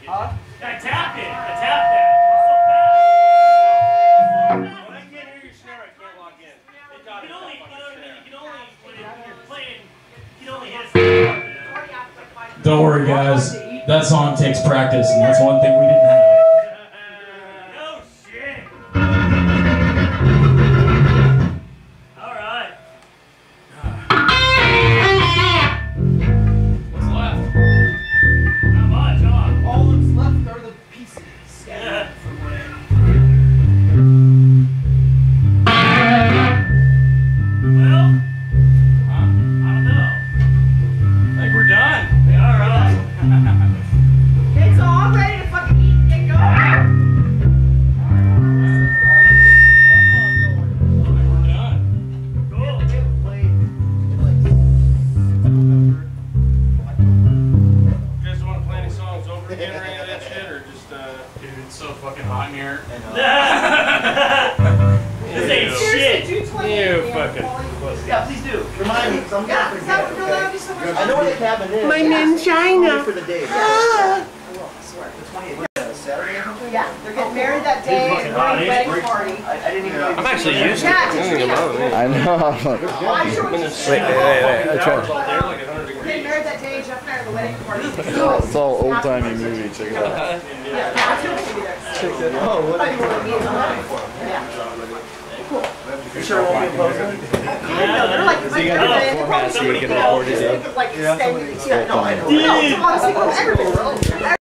Huh? I tapped it. I tapped that. So fast. When I can't hear your snare, I can't log in. It got You can only, when you're playing, you can only hit. Don't worry, guys. That song takes practice, and that's one thing we didn't have. No shit. All right. What's left? Not much, huh? All that's left are the pieces. Yeah. Well, I don't know. I think we're done. Yeah, all right. Okay, so I'm ready to fucking eat and get going. I think we're done. Cool. You guys want to play any songs over again or any of that shit, or just Dude, it's so fucking hot in here. This ain't shit. You fucking Yeah, please do. Remind me, because I'm Yeah, going to that forget. would, no, that would be so much I fun. know where the cabin is. My China. For the day. I will, I swear. The 28th, Saturday or something? Yeah, they're getting married that day, fucking and hot, wedding ain't it? party. I didn't even know. I'm actually used to Yeah, it. Katrina. I know. Well, I'm sure when you Wait, I tried. Hours all day, like 100 We're degrees. getting married that day, Jeff and I are at the wedding party. It's all old-timey movie. Check it out. Yeah, I'm sure we'll be there. Oh, what? Thought you were gonna be at the wedding. Yeah. You sure it won't be opposed? Yeah, they're like, So you gotta do a format so you can record it. like extended. Yeah, no, I know. Dude. No, honestly, everybody.